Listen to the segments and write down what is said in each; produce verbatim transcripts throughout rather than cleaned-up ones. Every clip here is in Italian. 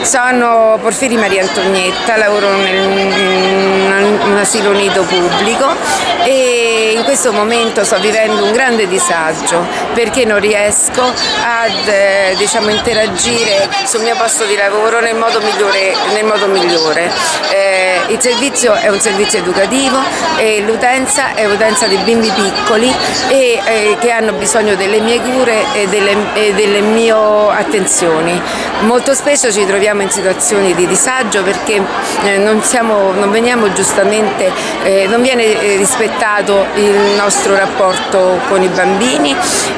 Sono Porfiri Maria Antonietta, lavoro in un asilo nido pubblico e in questo momento sto vivendo un grande disagio perché non riesco ad eh, diciamo, interagire sul mio posto di lavoro nel modo migliore. Nel modo migliore. Eh, il servizio è un servizio educativo e l'utenza è utenza di bimbi piccoli e eh, che hanno bisogno delle mie cure e delle, e delle mie attenzioni. Molto spesso ci troviamo in situazioni di disagio perché eh, non, siamo, non veniamo giustamente, eh, non viene rispettato il nostro rapporto con i bambini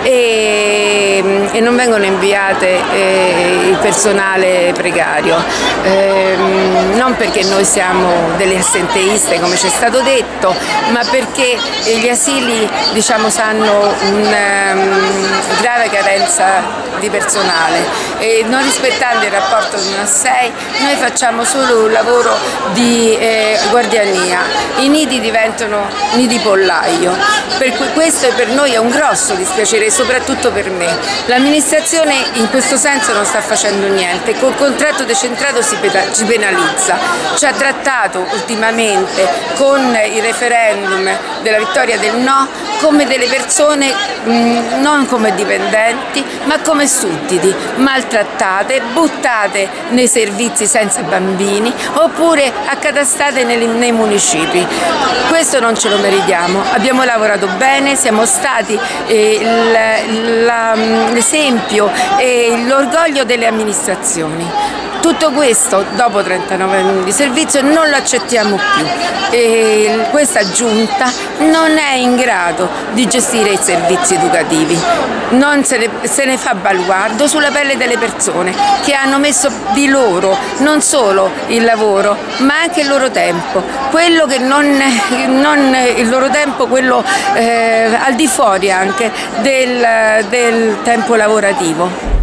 e, e non vengono inviate eh, il personale precario, eh, non perché noi siamo delle assenteiste come ci è stato detto, ma perché gli asili diciamo, hanno una um, grave carenza di personale e non rispettando il rapporto di uno a sei noi facciamo solo un lavoro di eh, guardiania. I nidi diventano nidi pollaio, per cui questo per noi è un grosso dispiacere, soprattutto per me. L'amministrazione in questo senso non sta facendo niente, col contratto decentrato si ci penalizza, ci ha trattato ultimamente con il referendum della vittoria del no come delle persone mh, non come dipendenti ma come sudditi, maltrattate, buttate nei servizi senza bambini oppure accatastate nei, nei municipi. Questo non ce lo meritiamo, abbiamo lavorato bene, siamo stati eh, l'esempio e l'orgoglio delle amministrazioni. Tutto questo dopo trentanove anni di servizio non lo accettiamo più e questa giunta non è in grado di gestire i servizi educativi, non se ne, se ne fa baluardo sulla pelle delle persone che hanno messo di loro non solo il lavoro ma anche il loro tempo, quello che non, non il loro tempo, quello eh, al di fuori anche del, del tempo lavorativo.